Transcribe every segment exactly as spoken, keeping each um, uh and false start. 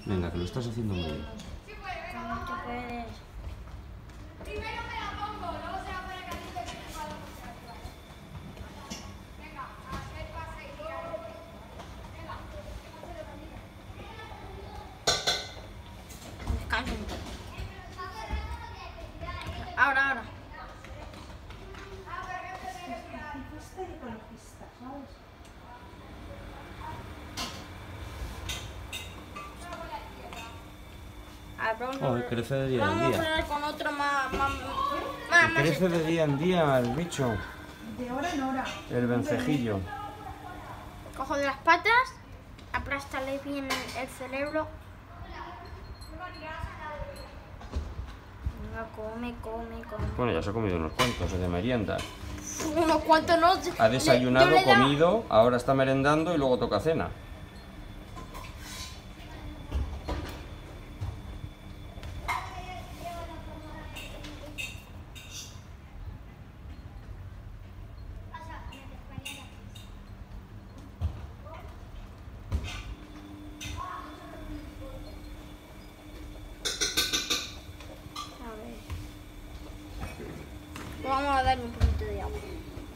Venga, que lo estás haciendo muy bien. No te puedes. Primero me la pongo, luego se la pone caliente que me va a dar. Venga, a hacer pasa y tira. Venga, Descansa un poco. Ahora, ahora. A ver, vamos a Joder, ver. crece de día en Vamos a día. poner con otro más. más, Y más, más crece esto. de día en día el bicho, De hora en hora. el vencejillo. Cojo de las patas, aplástale bien el cerebro. Venga, come, come, come. Bueno, ya se ha comido unos cuantos de merienda. Unos cuantos no. Ha desayunado, Yo le he dado- comido, ahora está merendando y luego toca cena. A ver. Vamos a darle un poquito de agua.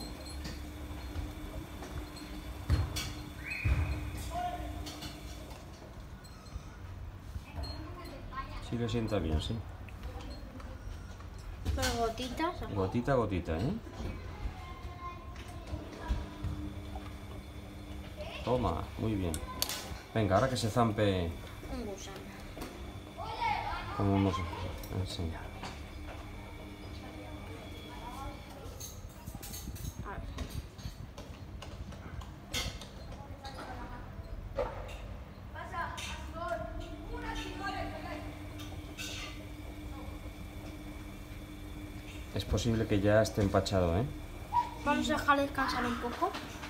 Sí le sienta bien, sí. Con gotitas. Gotita a gotita, ¿eh? Toma, muy bien. Venga, ahora que se zampe Un gusano. como hemos enseñado. A ver. Es posible que ya esté empachado, ¿eh? Vamos a dejar descansar un poco.